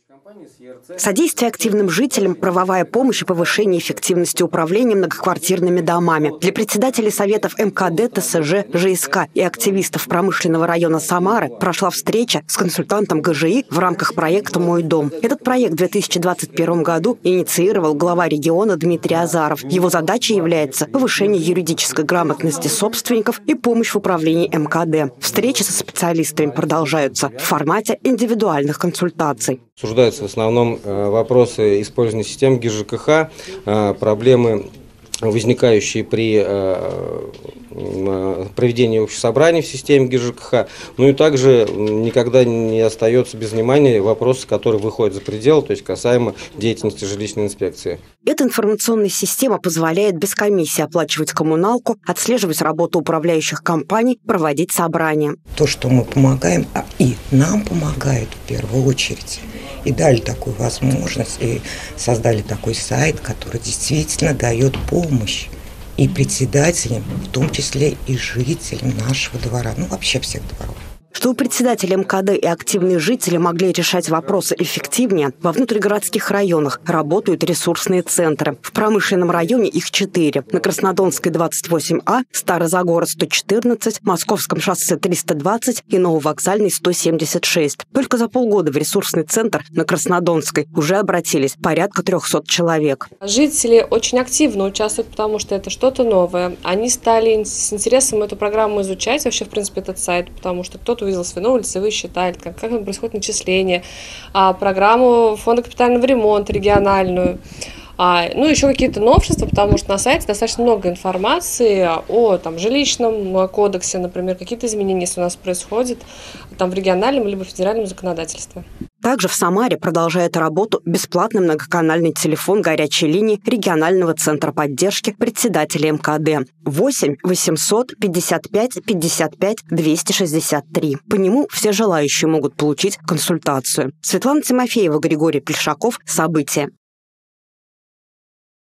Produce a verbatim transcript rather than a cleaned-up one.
Содействие активным жителям, правовая помощь и повышение эффективности управления многоквартирными домами. Для председателей советов эм ка дэ, тэ эс жэ, жэ эс ка и активистов промышленного района Самары прошла встреча с консультантом гэ жэ и в рамках проекта «Мой дом». Этот проект в две тысячи двадцать первом году инициировал глава региона Дмитрий Азаров. Его задачей является повышение юридической грамотности собственников и помощь в управлении эм ка дэ. Встречи со специалистами продолжаются в формате индивидуальных консультаций. Обсуждаются в основном вопросы использования систем гэ жэ ка ха, проблемы, возникающие при проведении общих собраний в системе гэ жэ ка ха. Ну и также никогда не остается без внимания вопросы, которые выходят за пределы, то есть касаемо деятельности жилищной инспекции. Эта информационная система позволяет без комиссии оплачивать коммуналку, отслеживать работу управляющих компаний, проводить собрания. То, что мы помогаем, и нам помогают в первую очередь. И дали такую возможность, и создали такой сайт, который действительно дает помощь и председателям, в том числе и жителям нашего двора, ну вообще всех дворов. Чтобы председатели эм ка дэ и активные жители могли решать вопросы эффективнее, во внутригородских районах работают ресурсные центры. В промышленном районе их четыре. На Краснодонской двадцать восемь а, Старозагород сто четырнадцать, Московском шоссе триста двадцать и Нововокзальной сто семьдесят шесть. Только за полгода в ресурсный центр на Краснодонской уже обратились порядка трехсот человек. Жители очень активно участвуют, потому что это что-то новое. Они стали с интересом эту программу изучать, вообще, в принципе, этот сайт, потому что кто-то увидел свиного лицевые счета, как, как происходит начисление, а, программу фонда капитального ремонта региональную, а, ну еще какие-то новшества, потому что на сайте достаточно много информации о там, жилищном кодексе, например, какие-то изменения, если у нас происходят там, в региональном либо федеральном законодательстве. Также в Самаре продолжает работу бесплатный многоканальный телефон горячей линии регионального центра поддержки председателей эм ка дэ восемь восемьсот пятьдесят пять пятьдесят пять двести шестьдесят три. По нему все желающие могут получить консультацию. Светлана Тимофеева, Григорий Плешаков. События.